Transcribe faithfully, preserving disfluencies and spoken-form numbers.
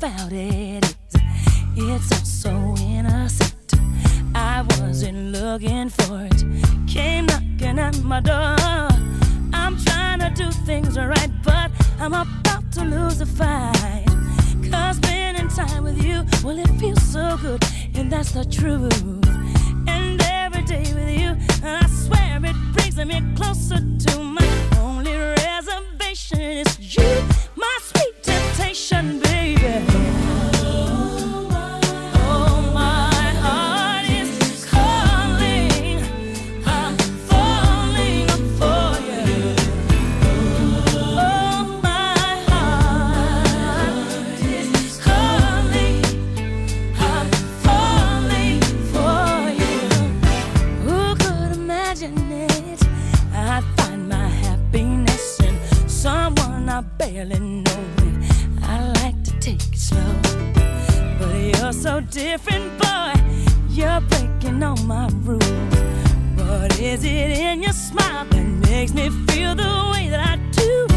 about it is it's all so innocent. I wasn't looking for it, came knocking at my door. I'm trying to do things right, but I'm about to lose the fight. Cause spending time with you, well, it feels so good, and that's the truth. And every day with you, I swear it brings me closer to my only reservation is you, my sweet temptation, baby. I barely know it. I like to take it slow, but you're so different, boy. You're breaking all my rules. What is it in your smile that makes me feel the way that I do?